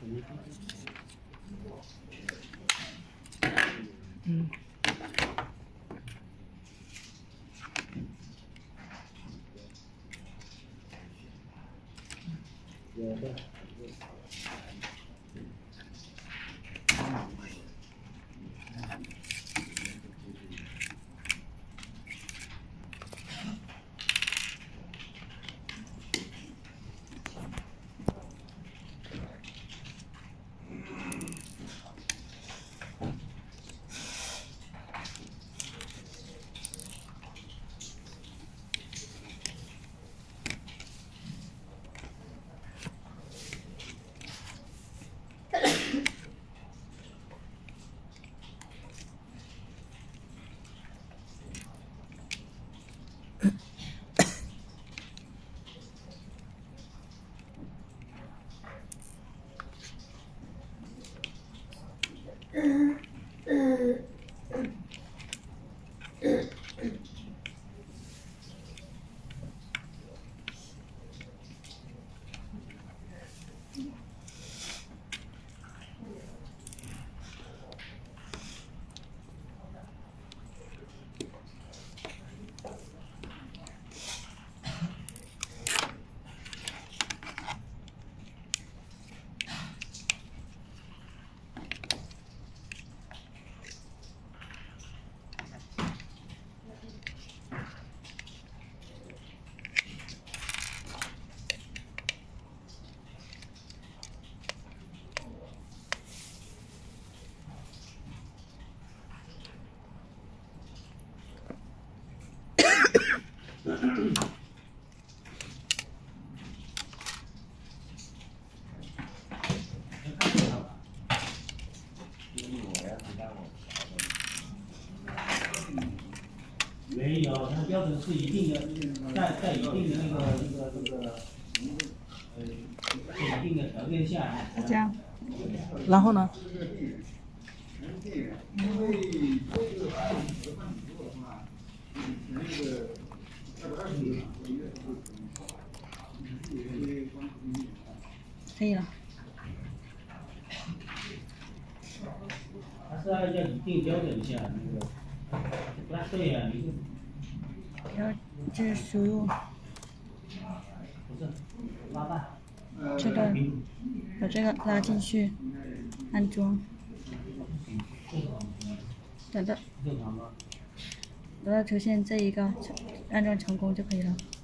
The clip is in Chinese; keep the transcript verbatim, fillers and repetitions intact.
嗯。 没有，它标准是一定的，在在一定的那个那个那个呃，在一定的条件下。 这样，然后呢？可以了。 它是按照一定标准下那个，不大对呀、啊，你然后就是输入。 不是拉大。 这个把这个拉进去，安装。等到等到出现这一个安装成功就可以了。